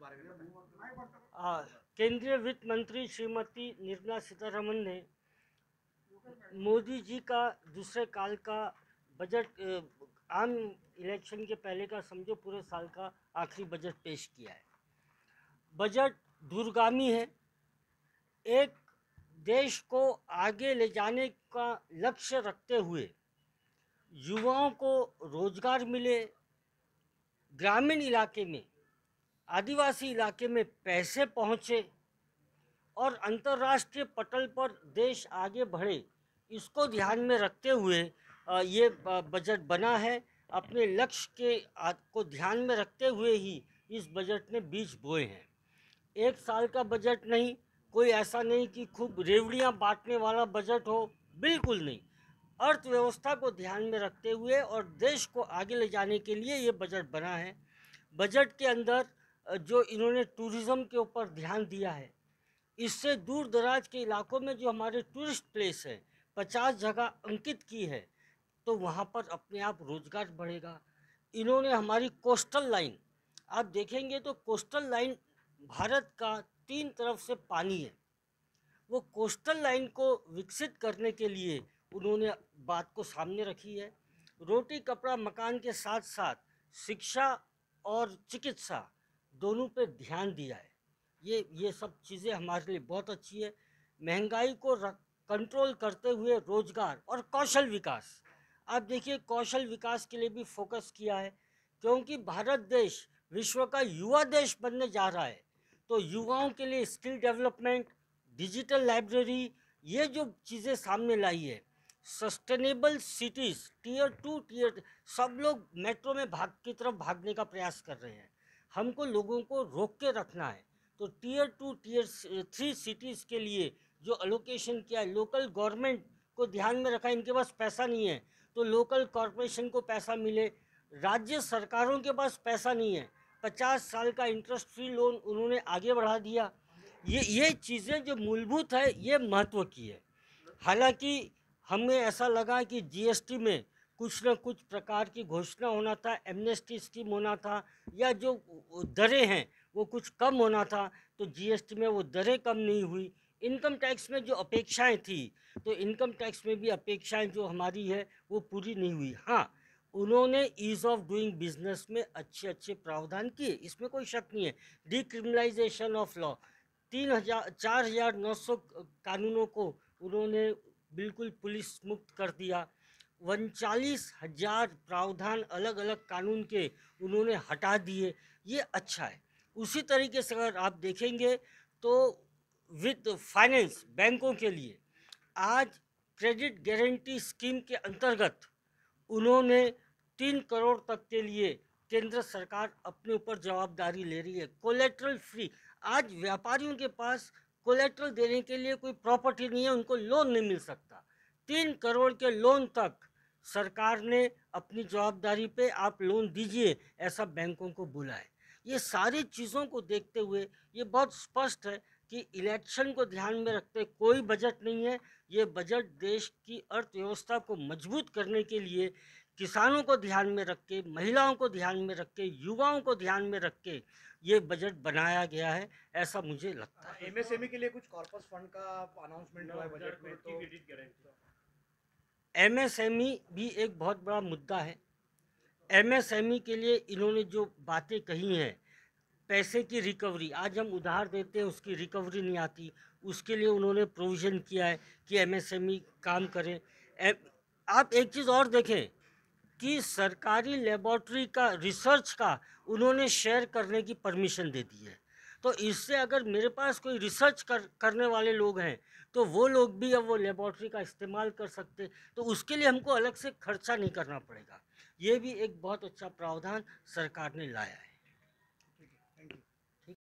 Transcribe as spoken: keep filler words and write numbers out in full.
बारे में बताएं। आ, केंद्रीय वित्त मंत्री श्रीमती निर्मला सीतारमन ने मोदी जी का दूसरे काल का बजट अ, आम इलेक्शन के पहले का समझो पूरे साल का आखिरी बजट पेश किया है। बजट दूरगामी है, एक देश को आगे ले जाने का लक्ष्य रखते हुए युवाओं को रोजगार मिले, ग्रामीण इलाके में, आदिवासी इलाके में पैसे पहुँचे और अंतर्राष्ट्रीय पटल पर देश आगे बढ़े, इसको ध्यान में रखते हुए ये बजट बना है। अपने लक्ष्य के को ध्यान में रखते हुए ही इस बजट ने बीज बोए हैं। एक साल का बजट नहीं, कोई ऐसा नहीं कि खूब रेवड़ियाँ बांटने वाला बजट हो, बिल्कुल नहीं। अर्थव्यवस्था को ध्यान में रखते हुए और देश को आगे ले जाने के लिए ये बजट बना है। बजट के अंदर जो इन्होंने टूरिज़्म के ऊपर ध्यान दिया है, इससे दूर दराज के इलाकों में जो हमारे टूरिस्ट प्लेस है, पचास जगह अंकित की है, तो वहाँ पर अपने आप रोजगार बढ़ेगा। इन्होंने हमारी कोस्टल लाइन, आप देखेंगे तो कोस्टल लाइन भारत का तीन तरफ से पानी है, वो कोस्टल लाइन को विकसित करने के लिए उन्होंने बात को सामने रखी है। रोटी कपड़ा मकान के साथ साथ शिक्षा और चिकित्सा दोनों पे ध्यान दिया है। ये ये सब चीज़ें हमारे लिए बहुत अच्छी है। महंगाई को कंट्रोल करते हुए रोजगार और कौशल विकास, आप देखिए कौशल विकास के लिए भी फोकस किया है, क्योंकि भारत देश विश्व का युवा देश बनने जा रहा है। तो युवाओं के लिए स्किल डेवलपमेंट, डिजिटल लाइब्रेरी, ये जो चीज़ें सामने लाई है, sustainable cities, tier two tier, सब लोग मेट्रो में भाग की तरफ भागने का प्रयास कर रहे हैं। हमको लोगों को रोक के रखना है। तो tier two tier three cities के लिए जो अलोकेशन किया है, लोकल गवर्नमेंट को ध्यान में रखा है। इनके पास पैसा नहीं है तो लोकल कॉरपोरेशन को पैसा मिले, राज्य सरकारों के पास पैसा नहीं है, पचास साल का इंटरेस्ट फ्री लोन उन्होंने आगे बढ़ा दिया। ये ये चीज़ें जो मूलभूत है, ये महत्व की है। हालांकि हमें ऐसा लगा कि जीएसटी में कुछ न कुछ प्रकार की घोषणा होना था, एमनेस्टी स्कीम होना था, या जो दरें हैं वो कुछ कम होना था, तो जीएसटी में वो दरें कम नहीं हुई। इनकम टैक्स में जो अपेक्षाएं थी, तो इनकम टैक्स में भी अपेक्षाएं जो हमारी है वो पूरी नहीं हुई। हाँ, उन्होंने ईज़ ऑफ डूइंग बिजनेस में अच्छे अच्छे प्रावधान किए, इसमें कोई शक नहीं है। डिक्रिमिनलाइजेशन ऑफ लॉ, तीन हजार चार हजार नौ सौ कानूनों को उन्होंने बिल्कुल पुलिस मुक्त कर दिया। उनचालीस हजार प्रावधान अलग अलग कानून के उन्होंने हटा दिए, ये अच्छा है। उसी तरीके से अगर आप देखेंगे तो विद फाइनेंस बैंकों के लिए आज क्रेडिट गारंटी स्कीम के अंतर्गत उन्होंने तीन करोड़ तक के लिए केंद्र सरकार अपने ऊपर जवाबदारी ले रही है। कोलेट्रल फ्री, आज व्यापारियों के पास कोलेट्रल देने के लिए कोई प्रॉपर्टी नहीं है, उनको लोन नहीं मिल सकता। तीन करोड़ के लोन तक सरकार ने अपनी जवाबदारी पे आप लोन दीजिए, ऐसा बैंकों को बोला है। ये सारी चीज़ों को देखते हुए ये बहुत स्पष्ट है कि इलेक्शन को ध्यान में रखते कोई बजट नहीं है। ये बजट देश की अर्थव्यवस्था को मजबूत करने के लिए, किसानों को ध्यान में रख के, महिलाओं को ध्यान में रख के, युवाओं को ध्यान में रख के ये बजट बनाया गया है, ऐसा मुझे लगता है। एमएसएमई के लिए कुछ कॉर्पस फंड का अनाउंसमेंट हुआ है बजट में, तो एमएसएमई भी एक बहुत बड़ा मुद्दा है। एमएसएमई के लिए इन्होंने जो बातें कही हैं, पैसे की रिकवरी, आज हम उधार देते हैं उसकी रिकवरी नहीं आती, उसके लिए उन्होंने प्रोविज़न किया है कि एमएसएमई काम करें। आप एक चीज़ और देखें कि सरकारी लेबॉर्ट्री का रिसर्च का उन्होंने शेयर करने की परमिशन दे दी है। तो इससे अगर मेरे पास कोई रिसर्च कर करने वाले लोग हैं तो वो लोग भी अब वो लेबॉर्ट्री का इस्तेमाल कर सकते, तो उसके लिए हमको अलग से खर्चा नहीं करना पड़ेगा। ये भी एक बहुत अच्छा प्रावधान सरकार ने लाया है।